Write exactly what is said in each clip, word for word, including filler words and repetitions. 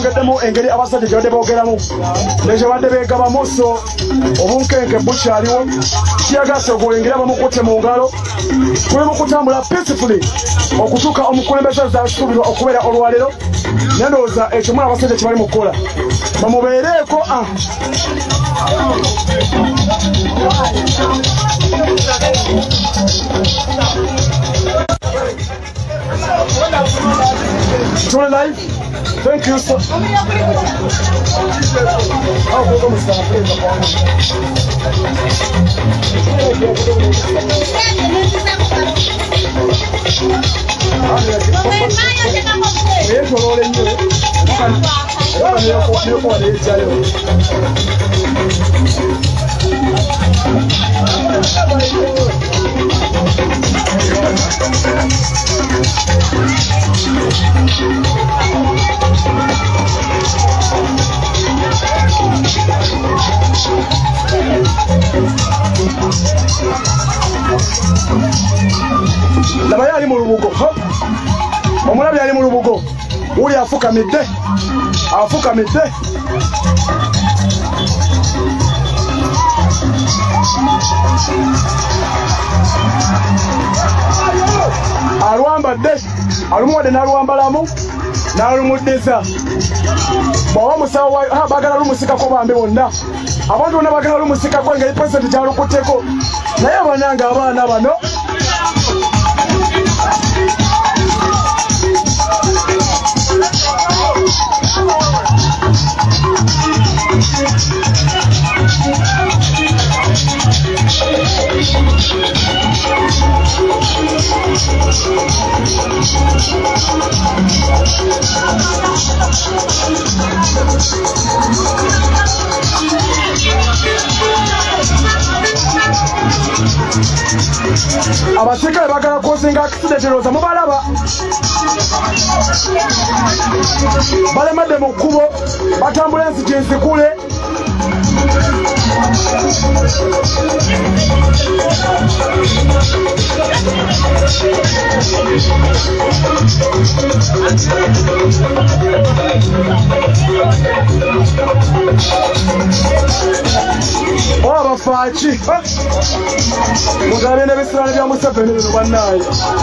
bogeddemu engeri abasajja gye badde boogeramu nekye badde beegabamu so obunkenke bukyaliwo kiyagasa ogwolengera bamukutte mu ngalo tuli mu kutambula peacefully okutuuka omukulembeze zasuubirwa okubeera olwaleero nendowooza ekyo mwana abasajja kye bali mu kukola bamubeereeko Tune live. Thank you so much. Laba yali mu lubugo. Omulabi yali mu lubugo. Uli afukamidde. Afukamidde. Alwambadde. Alumuwadde n'alwambalamu. N'alumuddiza. Bw'oba musawo bagala lumusikako bambi bonna. Abantu bonna bagala lumusikako engeri pulezidenti gy'alukutteko. Naye abananga abaana bano abasirikale bagala kuzinga akisidenti roza mubalaba balemadde mu kkubo batambula enzigi enzikule oba faaki mugabye n'ebisirani bya Museveni bino bannaye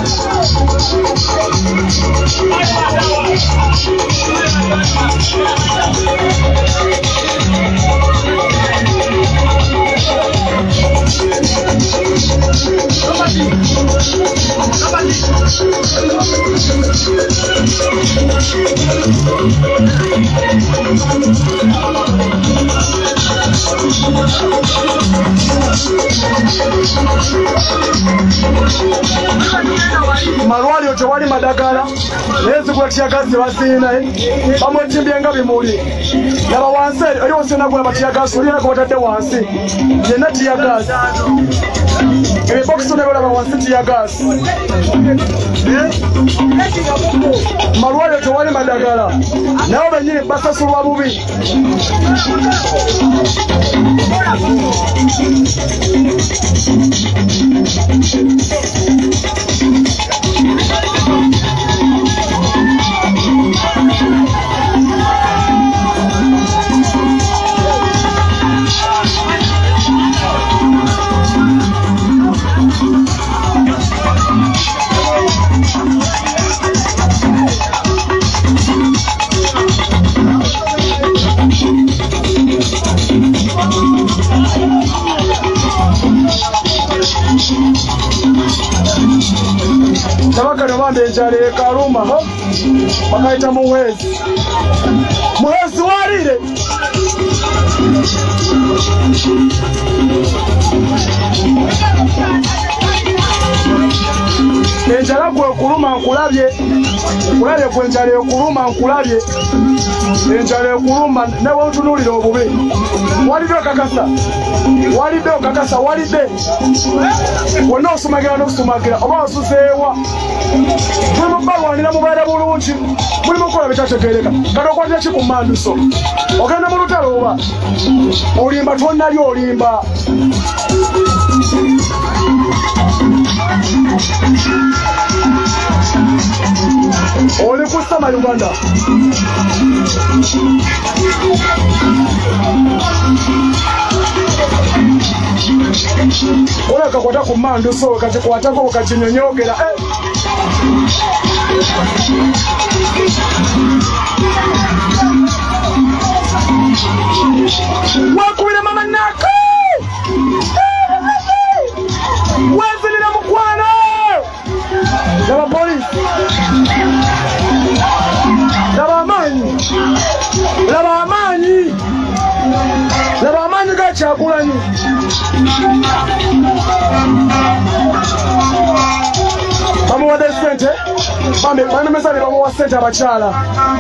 malwaliro tewali madagala naye zigula tiyagasi basiinaye bamwetimbye nga bimuli laba wansi eri wose nagula batiyagasi olina gabatadde wansi yenna tiyagasi ebibokisi nebelaba wansi tiyagasi malwaliro tewali madagala naye benyini basasulwa bubi Tabakano bande enjala ekaluma bakayita muhwezi muhwezi walire enjala gwe okuluma nkulabye nkulabye gwe enjala okuluma nkulabye enjala okuluma newe otunuulira obubi walidde okakasa walidde okakasa walidde wonna osumagira n'okusumagira oba osuseewa mulimu balwanira mubeere bulungi mulimu okukola bitategeereka kati okwatira ki ku manduso ogenda mu lutalo oba olimba twonnali olimba Oli kusama Uganda. Ola kakwata ku mmandu so kati kwatako kakinyonyogera eh. Wakubire mama nako wazilira mukwano laba polisi laba amanyi laba amanyi laba amanyi gakyagulanyi bamuwadde sente bambi banemeza ne bamuwa sente abakyala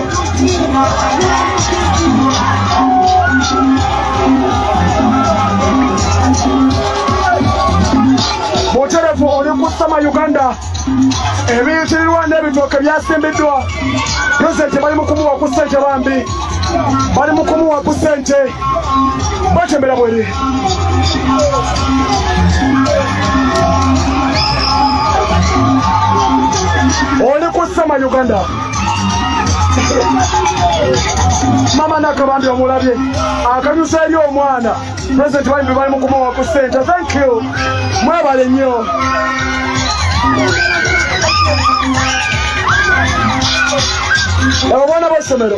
Muterefu oli kusama Uganda ebiyitirirwa n'ebitooke byasimbiddwa pulezidenti bali mu kumuwa ku ssente bambi bali mu kumuwa ku ssente batembera bweri oli kusama Uganda mama nakabambi omulabye akanyusa eri omwana pulezidenti bambi bali mu kumuwa ku ssente thank you mwebale nnyo abana b'essomero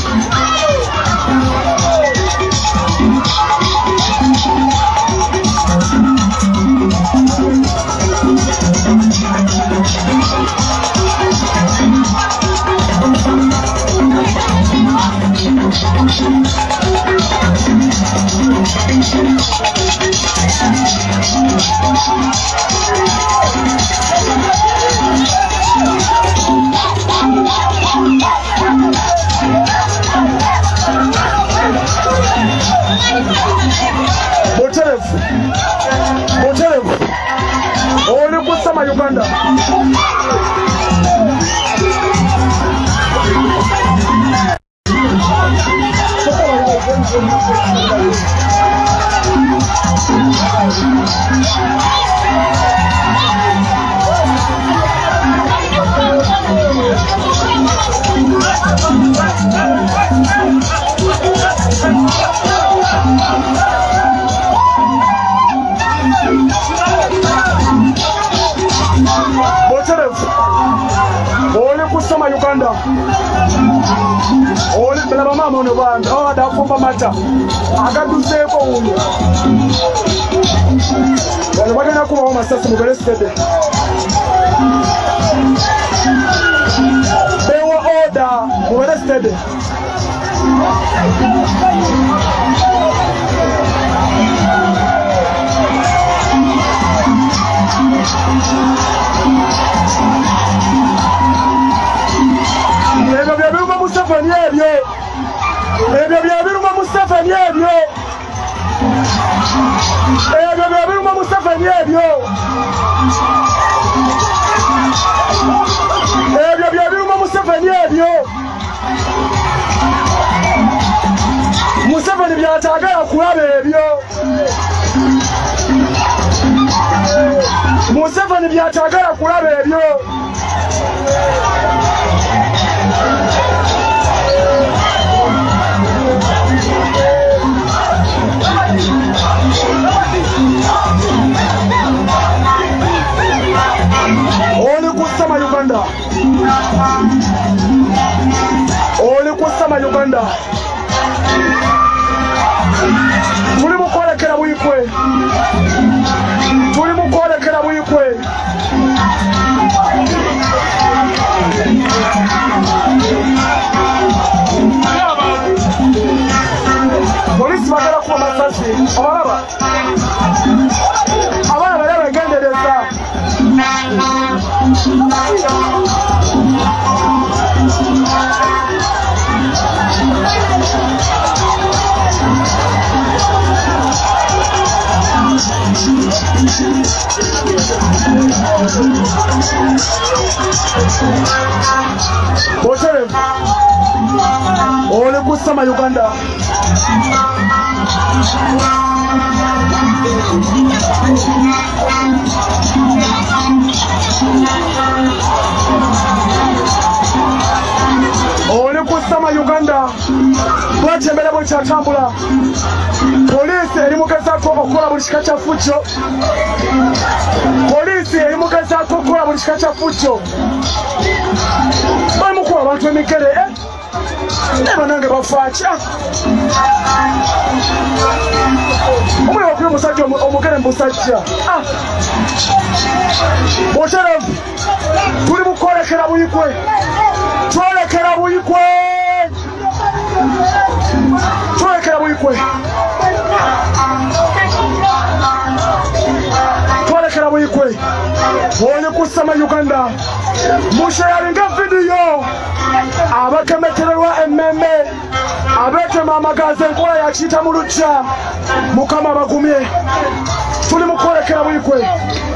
Muterefu Muterefu oli kusama Uganda oli kusama Uganda oli laba mama ono banda o adafumba mata agaduseeko uno wano bagenda kubawo masasi mubere stede bewa oda mubere stede ebyo byebiruma Museveni ebyo ebyo byebiruma Museveni ebyo ebyo byebiruma Museveni ebyo ebyo byebiruma Museveni ebyo Museveni byatagala kulaba ebyo Museveni byatagala kulaba ebyo oli kusama Uganda oli kusama Uganda tuli mukwolekera bwikwe tuli mukwolekera bwikwe polisi bagala kuba masasi abalaba abana bali abegendereza Muterefu oli kusama Uganda tuli kusama Uganda bwatembera bwe kyatambula polisi eri mugezaako okukola buli kika kya fujjo polisi eri mugezaako okukola buli kika kya fujjo bamukuba abantu emigere neba nange bafaakya omuli wakuli omusajja omugere mbusajja bwoteravu tuli mukwolekera buyikwe twolekera buyikwe twolekera buyikwe twolekera buyikwe oli kusama Uganda mushayalinga vidiyo abakemetererwa emmeme abetema amagazi enkola yakiyita mu lujja mukama bagumye tuli mukwolekera buyikwe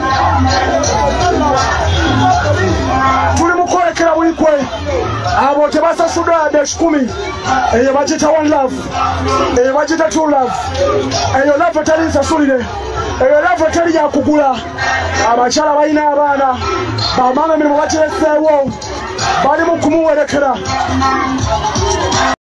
tuli mukwolekera buyikwe abo tebasasudwa yadde ekikumi eyo bagita one love eyo bagita two love eyo love etali nsasulire eyo love etali yakugula abakyala balina abaana bamanga emirimu bakireseewo bali mu kumuwerekera